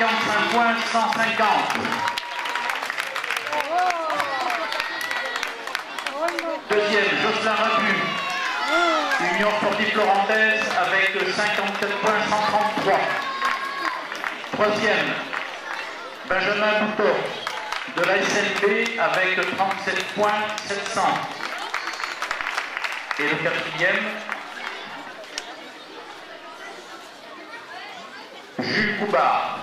55 points 150. Deuxième, Jocelyn Rabu, Union sportive florentaise avec 54 points 133. Troisième, Benjamin Boutot de la SNB avec 37 points 700. Et le quatrième, Jules Boubard.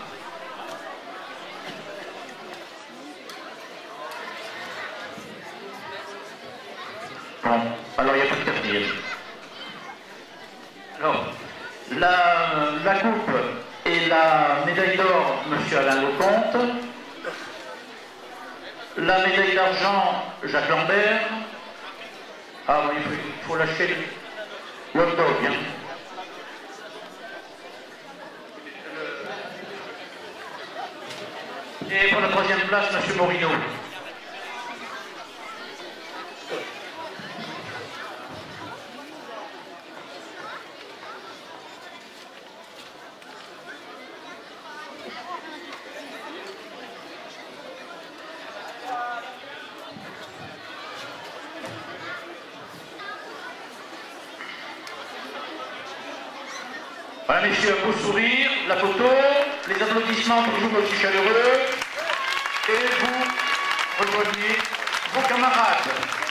Bon, alors il n'y a pas de quatrième. Alors, la coupe et la médaille d'or, M. Alain Lecomte. La médaille d'argent, Jacques Lambert. Ah oui, il faut lâcher le hot dog. Hein. Et pour la troisième place, M. Morino. Voilà, messieurs, un beau sourire, la photo, les applaudissements toujours aussi chaleureux, et vous rejoignez vos camarades.